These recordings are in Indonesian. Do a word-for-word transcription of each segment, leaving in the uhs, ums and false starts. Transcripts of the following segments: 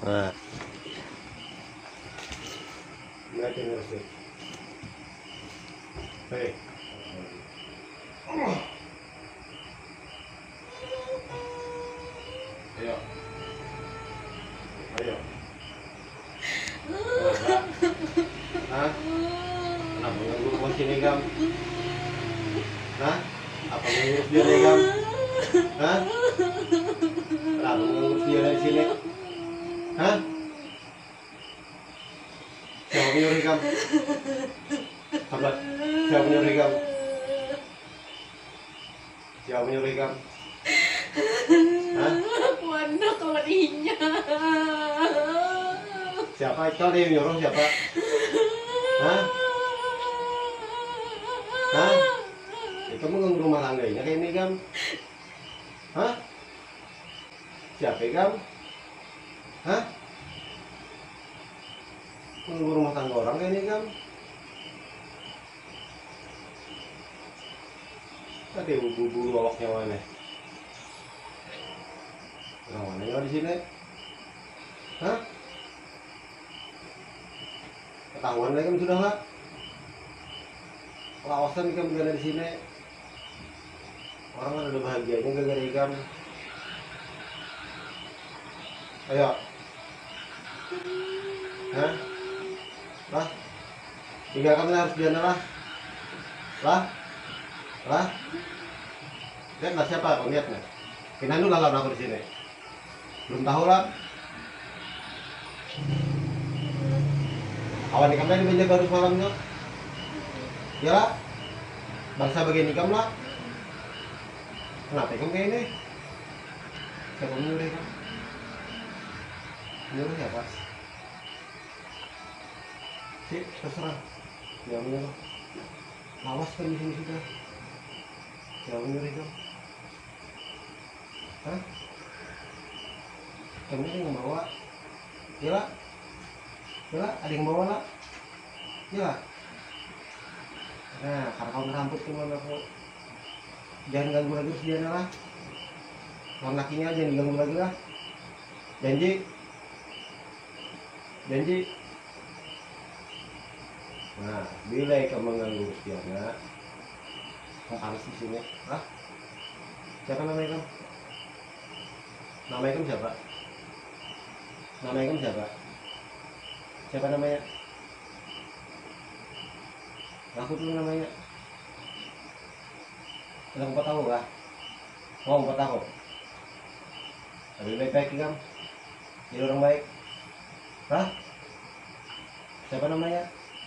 Nah. Naikin terus deh. Hei. Ayo. Ayo. Hah? Kenapa ngurus mau sini, Gam? Hah? Apa ngurus dia nih, Gam? Hah? Kenapa ngurus dia dari sini? Hah? Siapa menyuruh, Gam? Sahabat, siapa menyuruh, Gam? Siapa menyuruh, Gam? Hah? Aku anak kawannya. Siapa itu dia yang nyuruh siapa? Hah? Hah? Itu mengganggu rumah tangganya kayak ini, Gam? Hah? Siapa, Gam? Hah? Mengganggu rumah tangga orang kayak ini, Gam? Tadi bulu-bulu awaknya mana? Orang mana yang di sini? Hah? Ketahuan lagi kan sudah lah. Lawasan ikan berada di sini. Orang kan udah bahagianya gara-gara ikan. Ayo. Hah? Lah. Tiga kamu harus diana lah. Lah. Lah. Lihat lah siapa aku lihat nih. Kinan dulu lawan aku di sini. Belum tahu lah. Awan ikam di meja baru semalamnya. Ya lah. Bangsa bagian ikam lah. Kenapa ikam kayak ini? Siapa menyuruh ikam? Menyuruh siapa? Sip, terserah. Siapa menyuruh? Awas kan di sini sudah. Siapa menyuruh ikam? Hah? Kamu ini yang bawa? Ya lah. Ya, ada yang bawa lah. Ya. Nah, karena kamu rambut kemana aku. Jangan ganggu lagi Diana lah. Kamu lakinya jangan diganggu lagi lah. Janji. Janji. Nah, bila kamu mengganggu Diana, kamu harus di sini. Hah? Siapa namanya kamu? Namanya kamu siapa? Namanya kamu siapa? Siapa namanya? Aku dulu namanya. Udah empat tahun kah? Mau empat tahun? Lebih baik-baik kan? Jadi orang baik. Hah? Siapa namanya?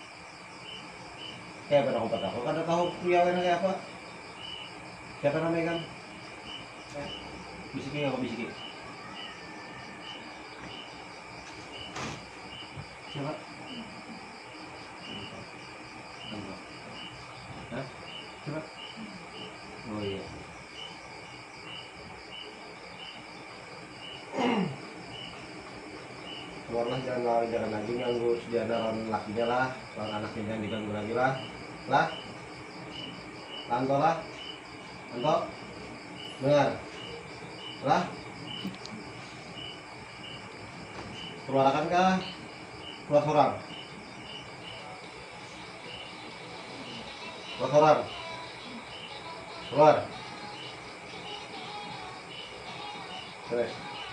Kayak pada empat tahun. Kada tahu piawainya kayak apa? Siapa namanya kan? Eh, bisiki apa bisiki? Siapa? Hah? Siapa? Oh iya. Keluarlah, jangan lari, jangan lagi ganggu sejarah lawan lakinya lah, lawan anaknya jangan diganggu lagi lah. Lah? Lanto lah? Lanto? Dengar? Lah? Keluarkan kah? Keluar seorang. Keluar seorang. Keluar. Oke.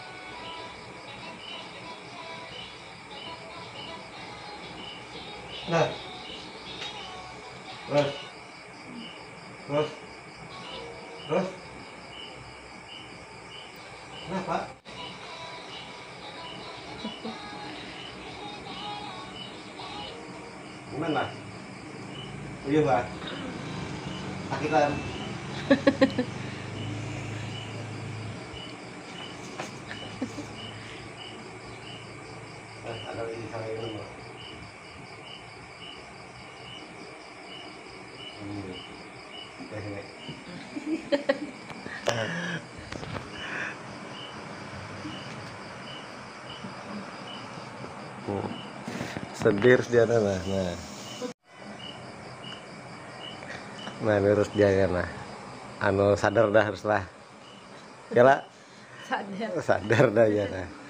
Nah. Terus. Terus. Terus. Kenapa? Gimana? Iya, Pak. Sakitan. Eh, ada lagi saya ini. Hmm. Oke. Sedih dia nah. Nah. Nah, lurus dia kan nah. Anu sadar dah harus lah. Ya lah. Sadar. Sadar dah ya nah.